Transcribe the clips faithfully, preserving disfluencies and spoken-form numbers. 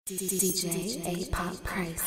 D J A Pop Price.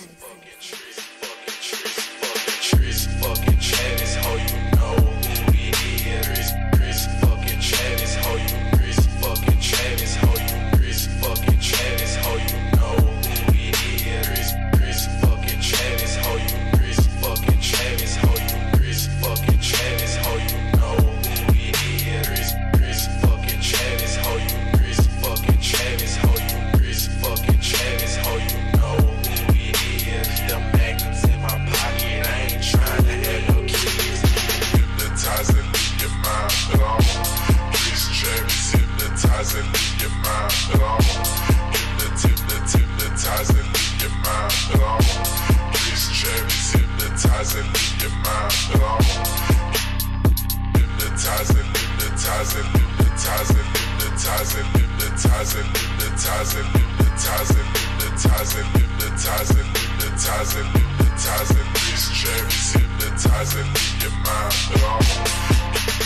Chris fucking Travis, how you know who we is? Chris fucking Travis, how you Chris fucking Travis, how you Chris fucking Travis, how you know who we is? Chris fucking Travis, how you Chris fucking Travis, how you Chris fucking Travis, how you know who we is? Chris fucking Travis, how you Chris fucking Travis, how you Chris fucking Travis, how you know who we is? The magnums in my pocket, I ain't trying to have no kids. Hypnotize and leave your mind, but I won't. Chris Travis, hypnotize and leave your mind, but I won't. Hypnotize, hypnotize and leave your mind, but I won't. Chris Travis, hypnotize and leave your mind, but I won't. Hypnotize and hypnotize and hypnotize and hypnotize and hypnotize and hypnotize and hypnotize and hypnotize and hypnotize and hypnotize and hypnotize and Chris Travis, hypnotize and leave your mind, but I won't.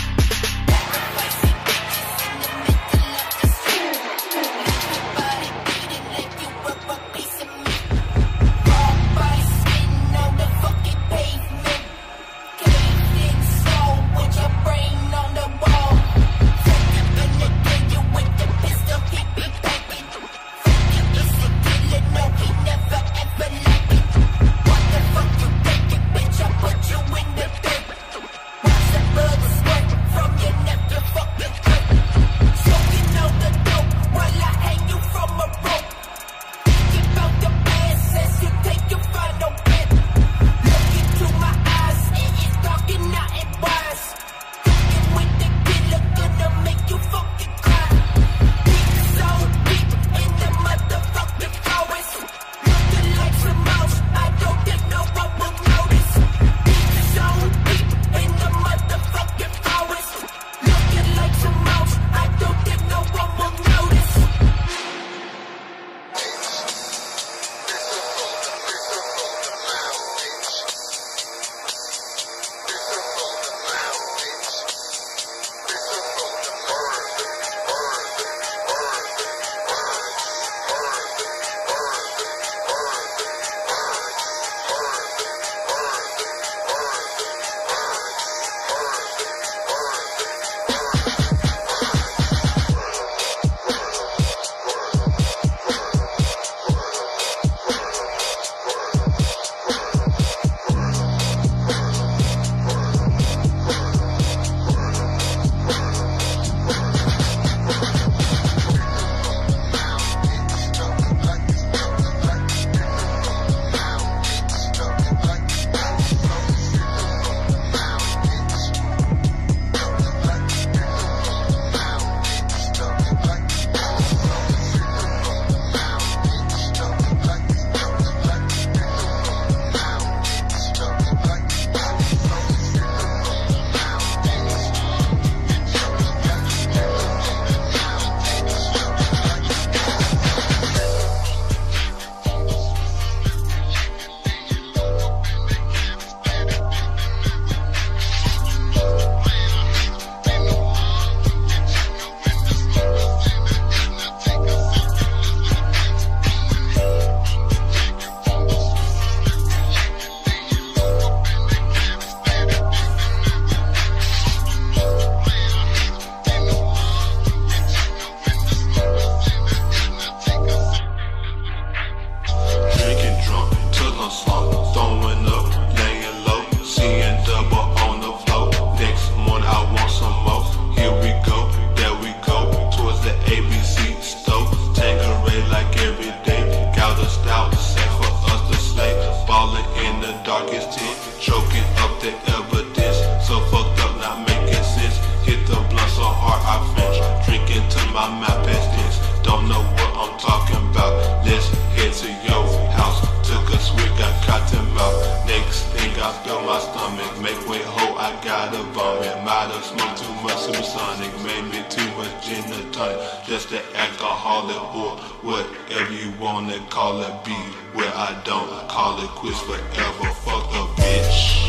Just the alcoholic or whatever you wanna call it, be where I don't call it quits forever. Fuck a bitch.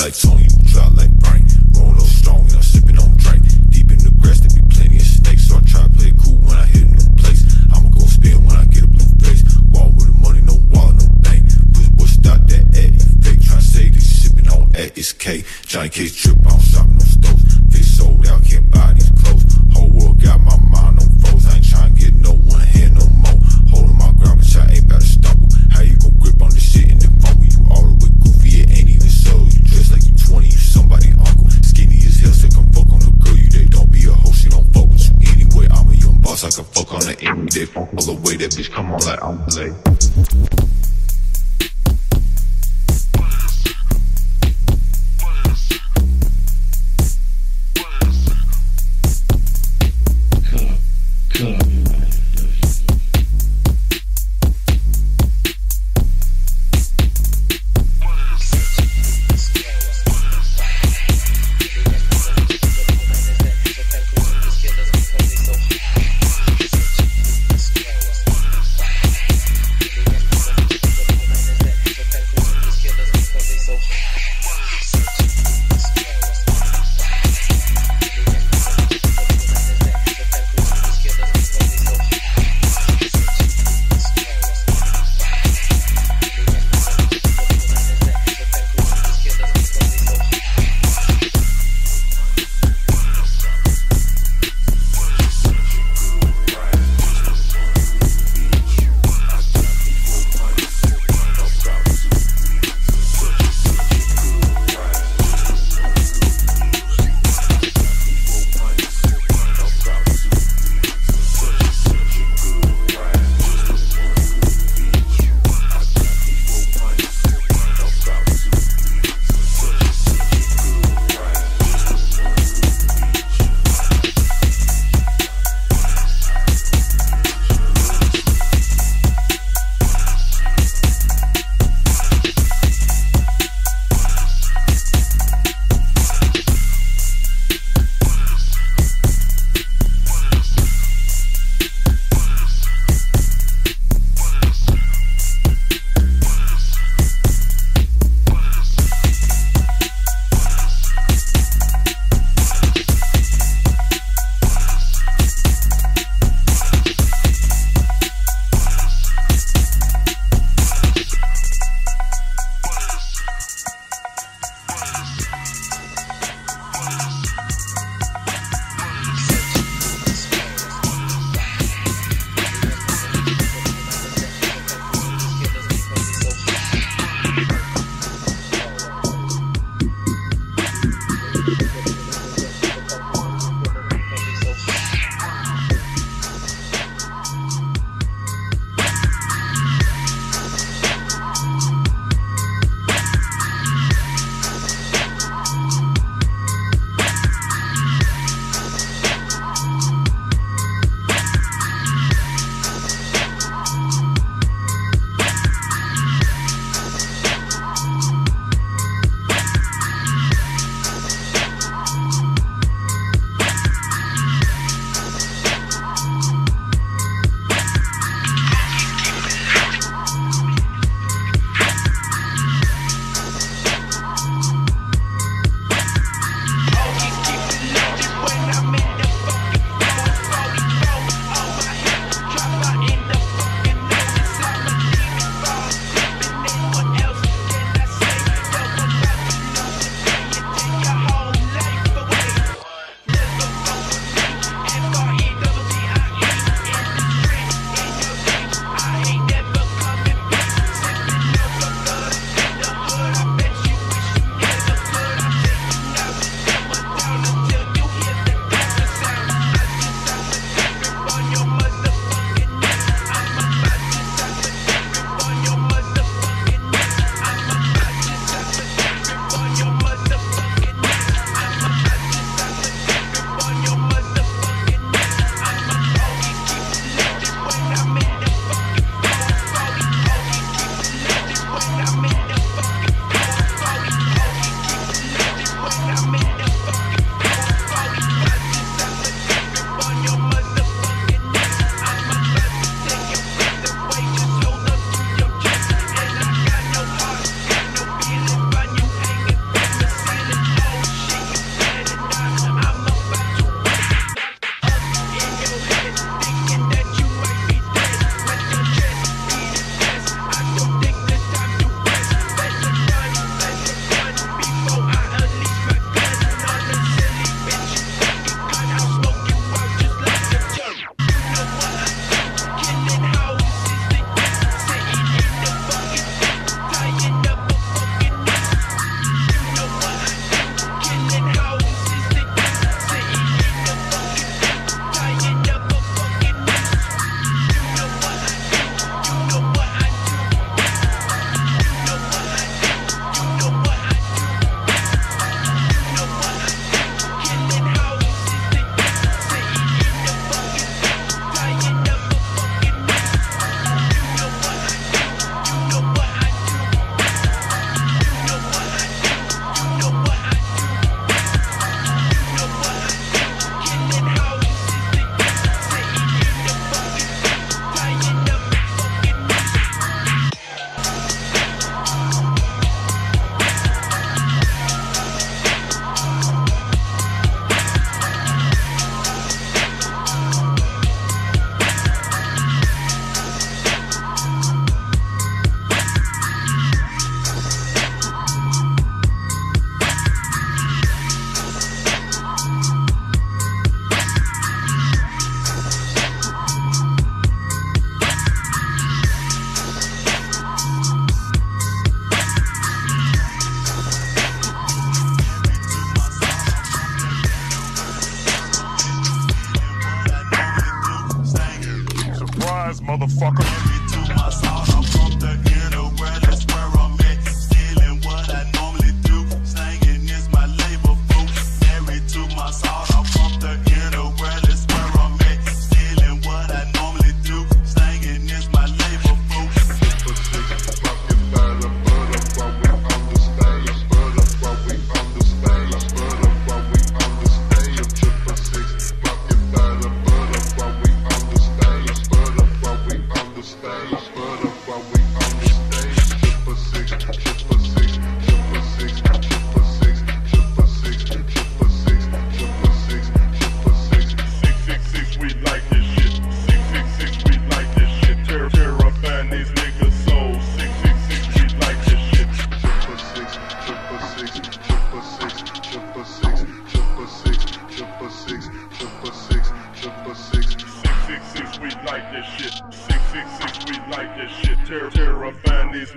like Tony, drop like brain. Roll up strong and I'm sipping on drink. Deep in the grass, there be plenty of snakes, so I try to play it cool when I hit a new place. I'ma go spin when I get a blue face. Walk with the money, no wallet, no bank. Push boy, stop that ad, you fake. Try to say this sipping on at it's K. Johnny Case trip, I don't shop no stores. Fish sold out, can't buy these clothes. Whole world got my mind on froze. I ain't trying to get no one hand no more. Holding my ground, but I ain't about to stumble. How you gon' grip on the shit and then phone me? You all the way goofy, it ain't even so. You dress like you twenty, you somebody uncle. Skinny as hell, so come fuck on the girl. You they don't be a hoe, she don't fuck with you anyway. I'm a young boss, I can fuck on the any day. Fuck all the way, that bitch come on like I'm late.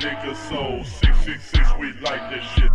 nigga soul. Six six six, we like that shit.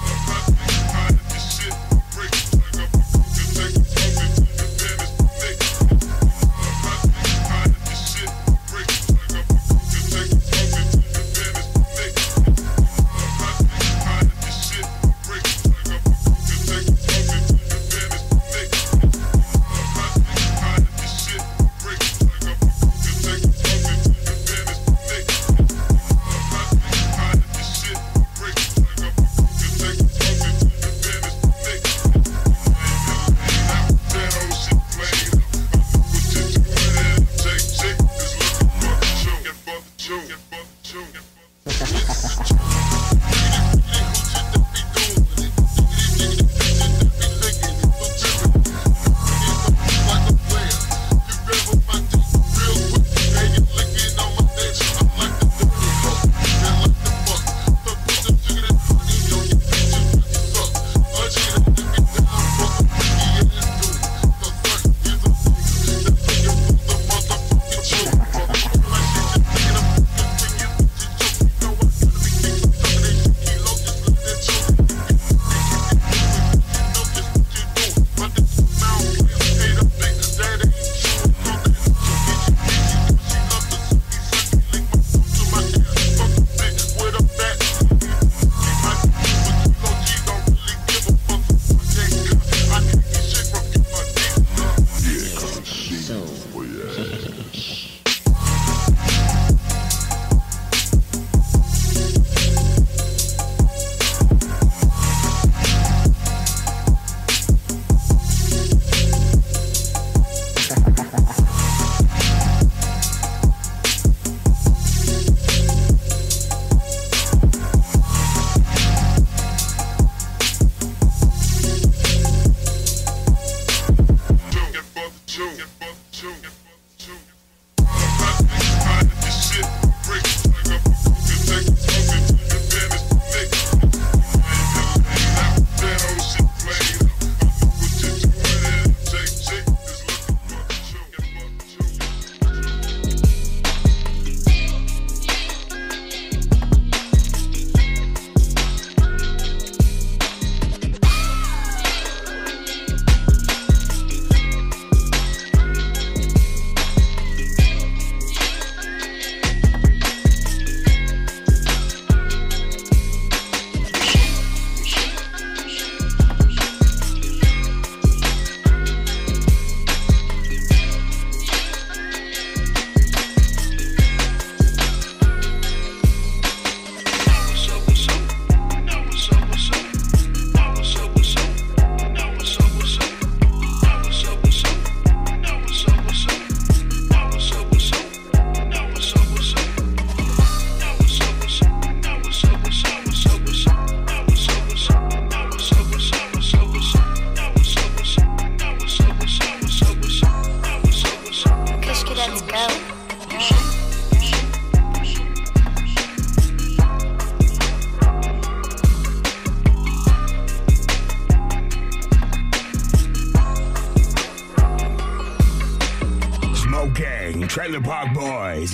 Trailer Park Boys.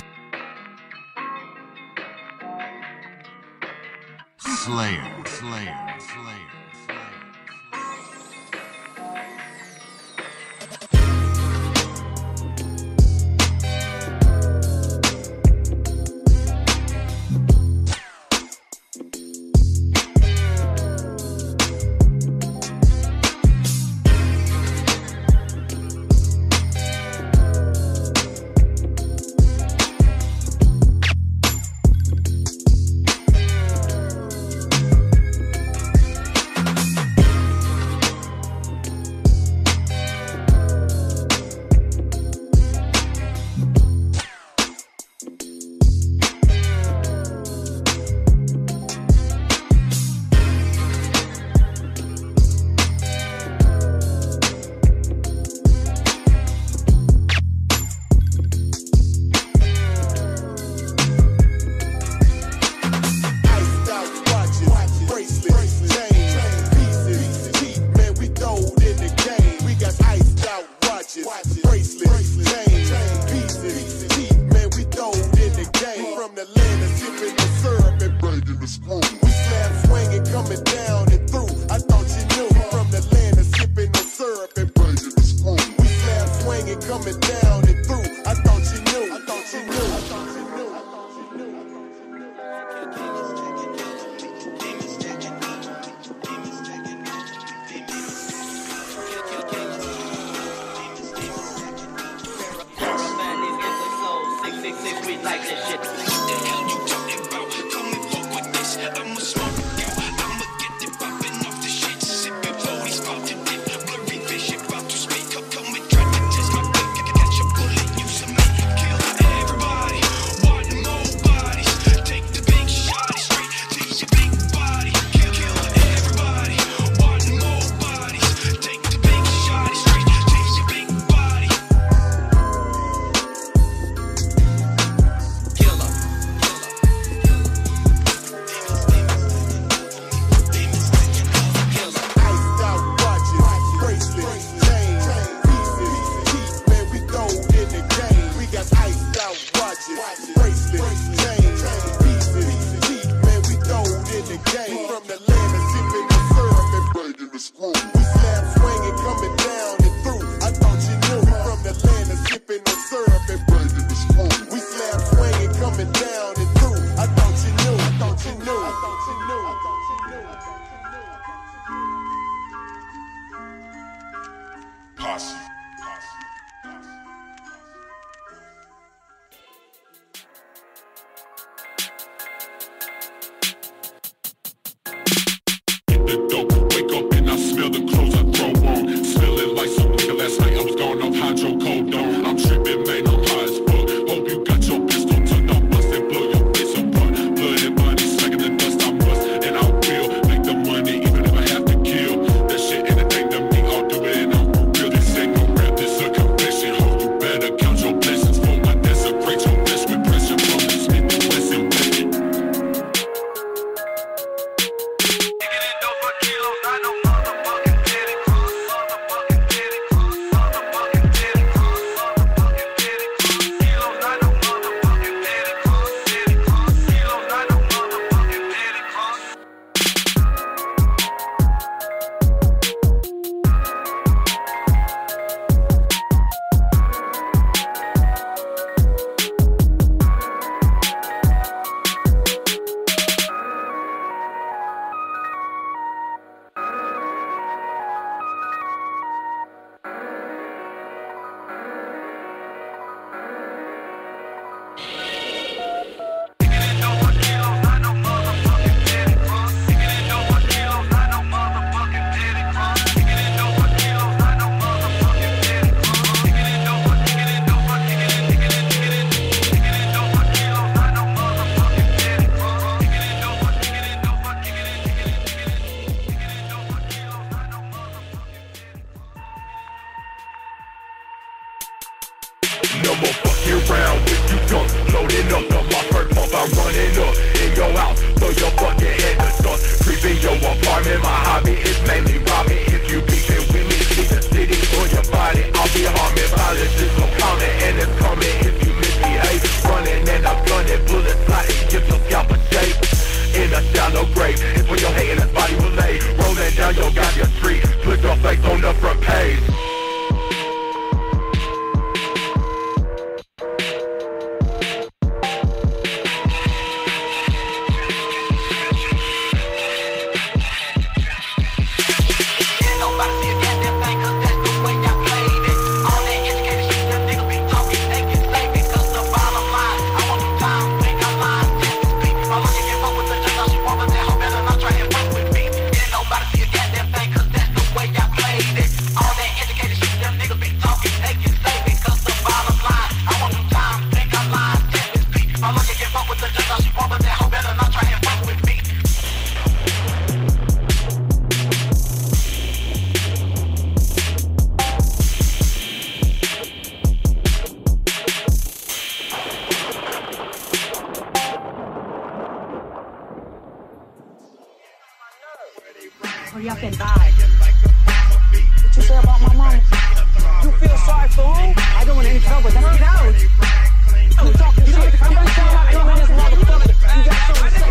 Slayer, Slayer, Slayer. No more fucking round with you done. Loading up the my first pump, I'm running up in your house, so your fucking head to start creeping your apartment. My hobby is mainly robbing. If you beefing with me, leave the city or your body. I'll be harming violence, it's no counting, and it's coming if you misbehave. Running and I'm gunning, bullets sliding, give your scalp a shape. In a shallow grave, it's where your hate and his body will lay. Rolling down your goddamn street, put your face on the front page. Hurry up and die. What you say about my mama? You feel sorry for who? I don't want any trouble. Let's get out. You talking shit. I'm gonna tell my you in this motherfucker. You got something to say.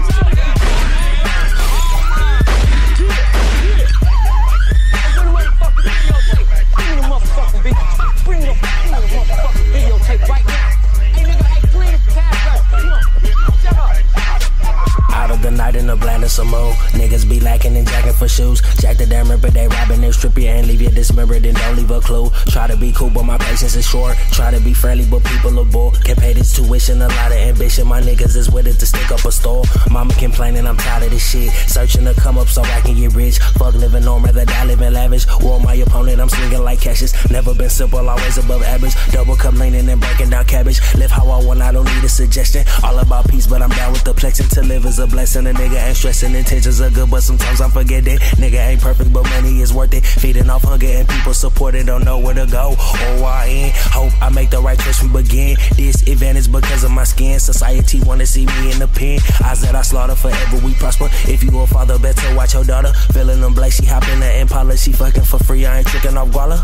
Bring the motherfucking videotape. Bring the motherfucking videotape right now. Hey nigga, hey clean the cash up. Come on. Shut up. Out of the night in the blind of some more. Niggas be lacking and jacking for shoes. Jack the damn ripper, they robbing, they strip you and leave you dismembered and don't leave a clue. Try to be cool, but my patience is short. Try to be friendly, but people are bored. Can't pay this tuition, a lot of ambition. My niggas is with it to stick up a store. Mama complaining, I'm tired of this shit. Searching to come up so I can get rich. Fuck living on, rather die living lavish. War my opponent, I'm swinging like cashes. Never been simple, always above average. Double cup leaning and breaking down cabbage. Live how I want, I don't need a suggestion. All about peace, but I'm down with the plexing. To live is a blessing. A nigga ain't stressing, intentions are good, but sometimes I'm forgetting. Nigga ain't perfect, but money is worth it. Feeding off hunger and people support it, don't know where to go or I end. Hope I make the right choice from begin. Disadvantage because of my skin. Society wanna see me in the pen. I said I slaughter forever, we prosper. If you a father, better watch your daughter. Feeling them Blake, she hop in the Impala. She fucking for free, I ain't tricking off Guala.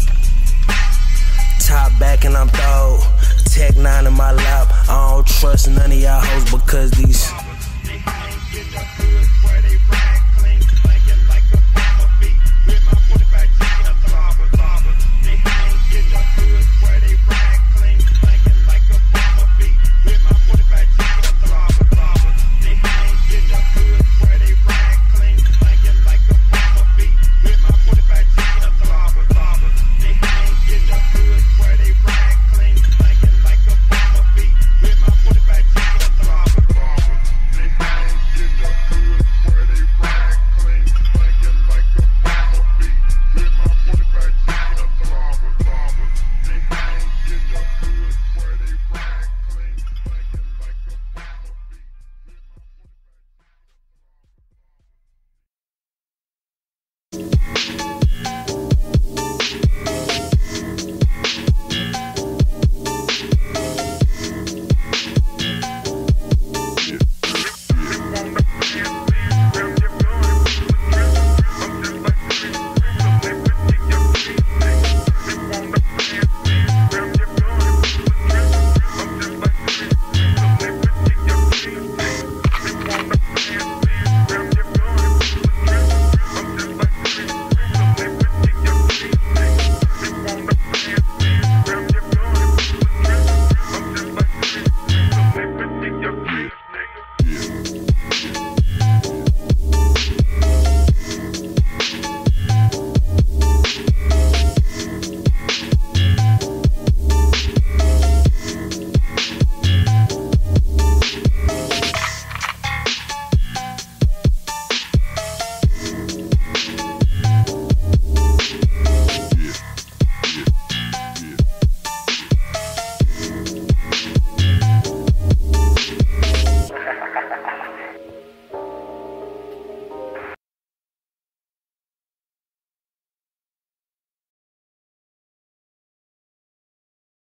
Top back and I'm throw. Tech nine in my lap. I don't trust none of y'all hoes because these